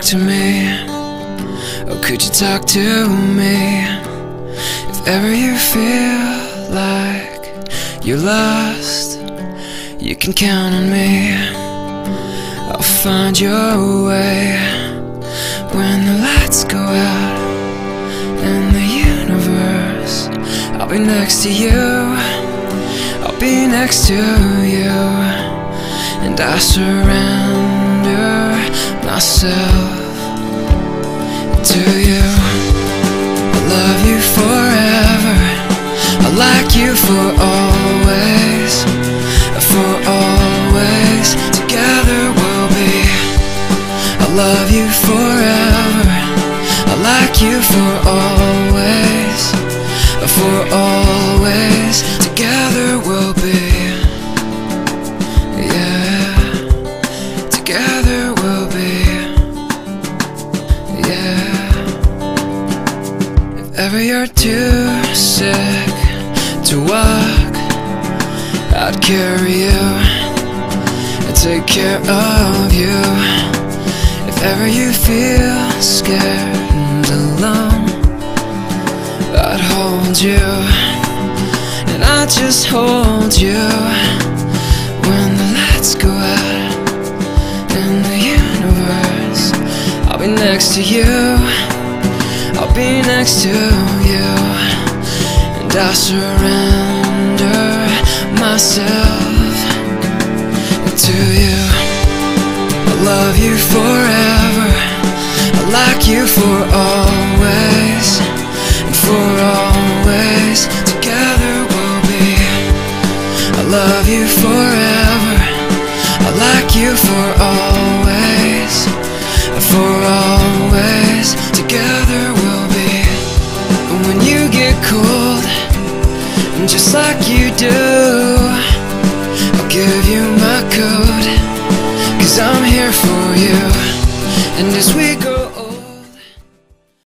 to me? Oh, could you talk to me? If ever you feel like you're lost, you can count on me. I'll find your way when the lights go out in the universe. I'll be next to you, I'll be next to you, and I surrender myself to you. I love you forever, I like you for always, for always. Together we'll be. I love you forever, I like you for always, for always. Together we'll be. Yeah, together we'll be. Yeah. If ever you're too sick to walk, I'd carry you and take care of you. If ever you feel scared and alone, I'd hold you, and I'd just hold you when the lights go out in the universe. I'll be next to you, I'll be next to you, and I surrender myself to you. I love you forever, I like you for always, and for always. Together we'll be. I love you forever, I like you for always, for always. Together we'll be. And when you get cold, just like you do, I'll give you my coat, 'cause I'm here for you. And as we go